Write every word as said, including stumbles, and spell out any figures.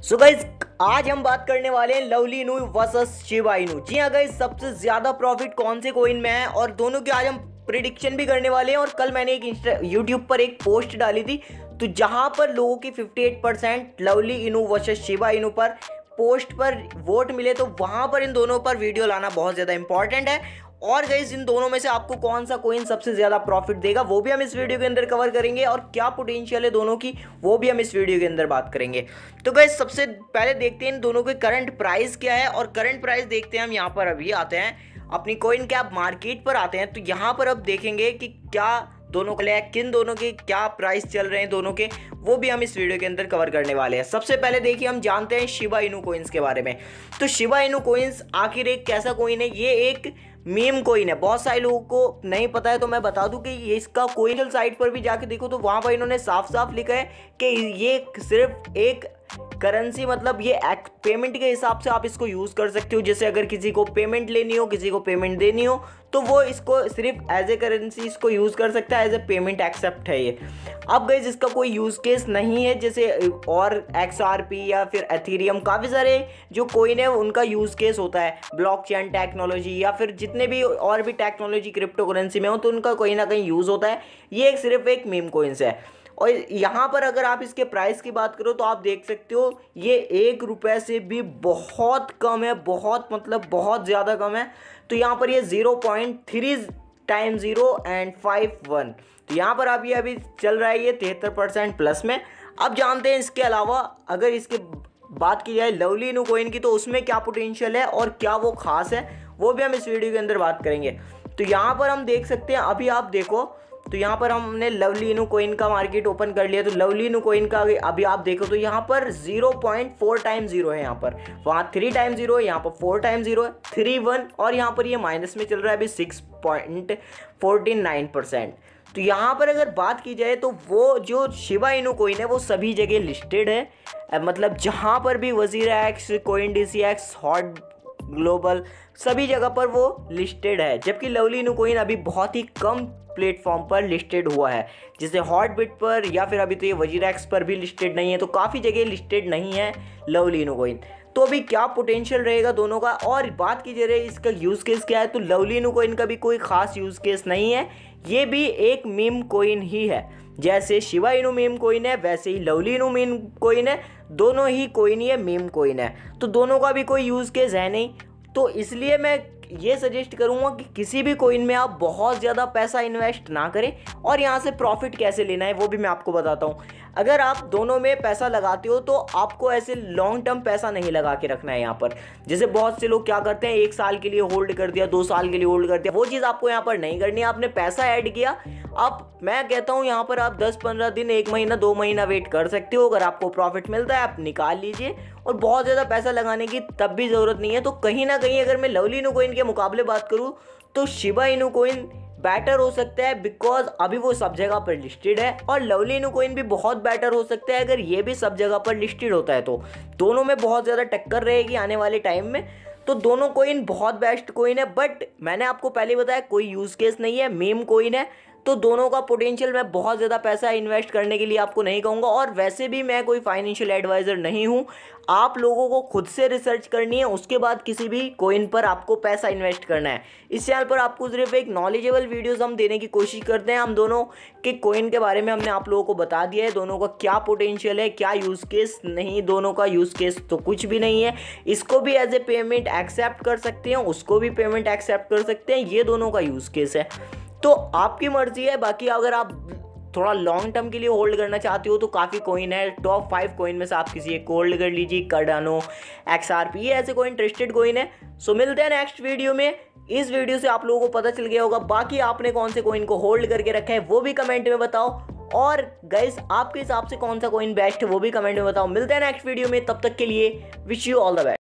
So guys आज हम बात करने वाले हैं लवली इनू वर्सेस शिबा इनू। जी हाँ गाइस, सबसे ज्यादा प्रॉफिट कौन से कॉइन में है और दोनों की आज हम प्रिडिक्शन भी करने वाले हैं। और कल मैंने एक इंस्टा यूट्यूब पर एक पोस्ट डाली थी तो जहां पर लोगों की अट्ठावन percent Lovely Inu versus Shiba Inu पर पोस्ट पर वोट मिले, तो वहां पर इन दोनों पर वीडियो लाना बहुत ज़्यादा इंपॉर्टेंट है। और गाइस इन दोनों में से आपको कौन सा कॉइन सबसे ज़्यादा प्रॉफिट देगा वो भी हम इस वीडियो के अंदर कवर करेंगे, और क्या पोटेंशियल है दोनों की वो भी हम इस वीडियो के अंदर बात करेंगे। तो गाइस सबसे पहले देखते हैं इन दोनों के करंट प्राइस क्या है, और करंट प्राइस देखते हैं हम यहाँ पर। अभी आते हैं अपनी कॉइन कैप मार्केट पर आते हैं, तो यहाँ पर अब देखेंगे कि क्या दोनों के लिए किन दोनों के क्या प्राइस चल रहे हैं दोनों के, वो भी हम इस वीडियो के अंदर कवर करने वाले हैं। सबसे पहले देखिए हम जानते हैं शिबा इनू कॉइन्स के बारे में। तो शिबा इनू कॉइन्स आखिर एक कैसा कॉइन है? ये एक मीम कॉइन है। बहुत सारे लोगों को नहीं पता है तो मैं बता दूं कि ये इसका कॉइन साइट पर भी जाके देखो तो वहां पर इन्होंने साफ साफ लिखा है कि ये सिर्फ एक करेंसी, मतलब ये पेमेंट के हिसाब से आप इसको यूज़ कर सकते हो। जैसे अगर किसी को पेमेंट लेनी हो, किसी को पेमेंट देनी हो, तो वो इसको सिर्फ एज ए करेंसी इसको यूज़ कर सकता है, एज ए पेमेंट एक्सेप्ट है ये। अब गाइस इसका कोई यूज़ केस नहीं है जैसे और एक्स आर पी या फिर एथेरियम, काफ़ी सारे जो कॉइन है उनका यूज़ केस होता है ब्लॉकचेन टेक्नोलॉजी या फिर जितने भी और भी टेक्नोलॉजी क्रिप्टो करेंसी में हो, तो उनका कहीं ना कहीं यूज़ होता है। ये एक सिर्फ एक मीम कॉइन्स है। और यहाँ पर अगर आप इसके प्राइस की बात करो तो आप देख सकते हो ये एक रुपये से भी बहुत कम है, बहुत मतलब बहुत ज़्यादा कम है। तो यहाँ पर ये zero point three time zero and five one, तो यहाँ पर आप ये अभी चल रहा है ये तिहत्तर परसेंट प्लस में। अब जानते हैं इसके अलावा अगर इसके बात की जाए लवली इनू कॉइन की, तो उसमें क्या पोटेंशियल है और क्या वो खास है वो भी हम इस वीडियो के अंदर बात करेंगे। तो यहाँ पर हम देख सकते हैं, अभी आप देखो तो यहाँ पर हमने लवली इनू कॉइन का मार्केट ओपन कर लिया। तो लवली इनू कॉइन का अभी आप देखो तो यहाँ पर zero point four time zero है, यहाँ पर वहाँ थ्री टाइम जीरो है, यहाँ पर फोर टाइम जीरो है, थ्री वन, और यहाँ पर ये माइनस में चल रहा है अभी six point forty nine percent. तो यहाँ पर अगर बात की जाए तो वो जो शिबा इनू कॉइन है वो सभी जगह लिस्टेड है, मतलब जहाँ पर भी WazirX, coin D C X, hot global, सभी जगह पर वो लिस्टेड है। जबकि लवली इनू कॉइन अभी बहुत ही कम प्लेटफॉर्म पर लिस्टेड हुआ है, जैसे हॉटबिट पर या फिर अभी तो ये वजीरा एक्स पर भी लिस्टेड नहीं है। तो काफ़ी जगह लिस्टेड नहीं है लवली इनू कॉइन। तो अभी क्या पोटेंशियल रहेगा दोनों का, और बात की जा रही है इसका यूज़ केस क्या है, तो लवली इनू कॉइन का भी कोई खास यूज़ केस नहीं है। ये भी एक मीम कॉइन ही है, जैसे शिबा इनू मीम कॉइन है वैसे ही लवली इनू मीम कॉइन है। दोनों ही कॉइन ही है, मीम कॉइन है, तो दोनों का भी कोई यूज़ केस है नहीं। तो इसलिए मैं ये सजेस्ट करूँगा कि किसी भी कॉइन में आप बहुत ज़्यादा पैसा इन्वेस्ट ना करें। और यहाँ से प्रॉफिट कैसे लेना है वो भी मैं आपको बताता हूँ। अगर आप दोनों में पैसा लगाते हो तो आपको ऐसे लॉन्ग टर्म पैसा नहीं लगा के रखना है यहाँ पर। जैसे बहुत से लोग क्या करते हैं, एक साल के लिए होल्ड कर दिया, दो साल के लिए होल्ड कर दिया, वो चीज़ आपको यहाँ पर नहीं करनी है। आपने पैसा ऐड किया, आप मैं कहता हूँ यहाँ पर आप दस पंद्रह दिन, एक महीना, दो महीना वेट कर सकते हो। अगर आपको प्रॉफिट मिलता है आप निकाल लीजिए, और बहुत ज़्यादा पैसा लगाने की तब भी ज़रूरत नहीं है। तो कहीं ना कहीं अगर मैं लवली इनू कॉइन के मुकाबले बात करूँ तो शिबा इनू कॉइन बेटर हो सकता है, बिकॉज अभी वो सब जगह पर लिस्टेड है। और लवली इनू कॉइन भी बहुत बेटर हो सकता है अगर ये भी सब जगह पर लिस्टेड होता है। तो दोनों में बहुत ज़्यादा टक्कर रहेगी आने वाले टाइम में। तो दोनों कॉइन बहुत बेस्ट कॉइन है, बट मैंने आपको पहले बताया कोई यूज़ केस नहीं है, मीम कॉइन है। तो दोनों का पोटेंशियल, मैं बहुत ज़्यादा पैसा इन्वेस्ट करने के लिए आपको नहीं कहूँगा, और वैसे भी मैं कोई फाइनेंशियल एडवाइज़र नहीं हूँ। आप लोगों को खुद से रिसर्च करनी है, उसके बाद किसी भी कॉइन पर आपको पैसा इन्वेस्ट करना है। इस चैनल पर आपको सिर्फ एक नॉलेजेबल वीडियोस हम देने की कोशिश करते हैं। हम दोनों के कॉइन के बारे में हमने आप लोगों को बता दिया है, दोनों का क्या पोटेंशियल है, क्या यूज़ केस नहीं। दोनों का यूज़ केस तो कुछ भी नहीं है। इसको भी एज ए पेमेंट एक्सेप्ट कर सकते हैं, उसको भी पेमेंट एक्सेप्ट कर सकते हैं, ये दोनों का यूज़ केस है। तो आपकी मर्जी है। बाकी अगर आप थोड़ा लॉन्ग टर्म के लिए होल्ड करना चाहते हो तो काफ़ी कॉइन है, टॉप फाइव कॉइन में से आप किसी एक को होल्ड कर लीजिए। कार्डानो, एक्स आर पी, ये ऐसे कोई इंटरेस्टेड कॉइन है। सो मिलते हैं नेक्स्ट वीडियो में। इस वीडियो से आप लोगों को पता चल गया होगा। बाकी आपने कौन से कॉइन को होल्ड करके रखा है वो भी कमेंट में बताओ, और गाइस आपके हिसाब से कौन सा कॉइन बेस्ट है वो भी कमेंट में बताओ। मिलते हैं नेक्स्ट वीडियो में, तब तक के लिए wish you all the best.